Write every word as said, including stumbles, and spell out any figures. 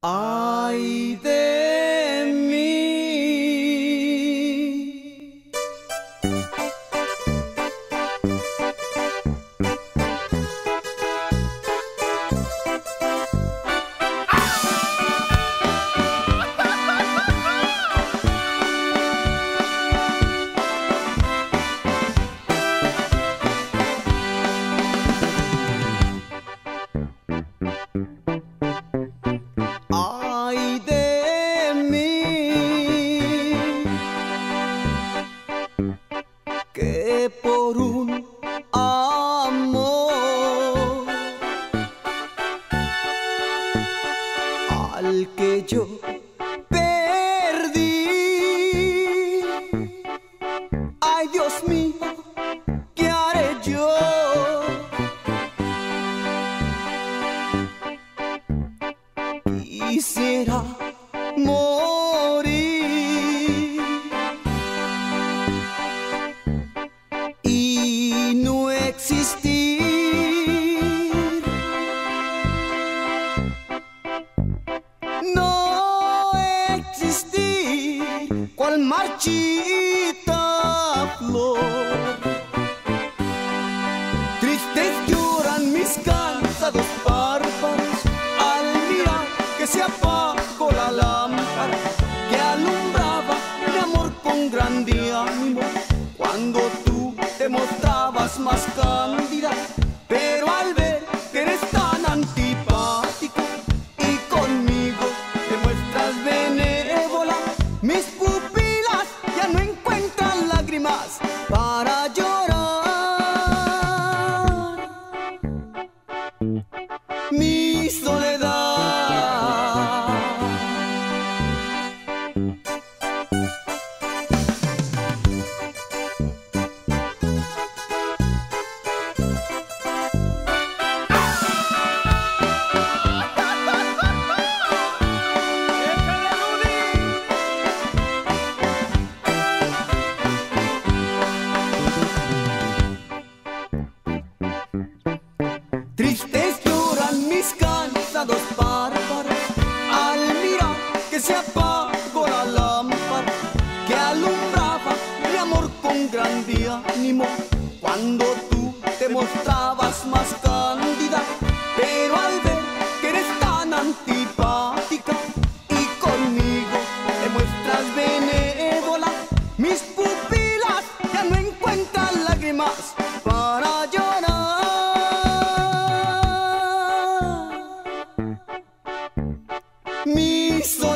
Ay de mí. Ay de mí, que por un amor al que yo perdí, ay Dios mío, ¿qué haré yo? Quisiera morir y no existir, no existir, cual marchita flor. Tristes lloran mis cansados párpados al mirar que se apagó la lámpara que alumbraba mi amor con grande ánimo, cuando tú te mostrabas más cándida, pero al ver que eres tan antipática y conmigo te muestras benévola, mis pupilas ya no encuentran lágrimas para llorar mi soledad. Tristes lloran mis cansados párpados al mirar que se apagó la lámpara que alumbraba mi amor con grande ánimo, cuando tú te mostrabas más cándida, pero al ver que eres tan antipática y conmigo te muestras benévola, mis pupilas ya no encuentran lágrimas para llorar mi soledad.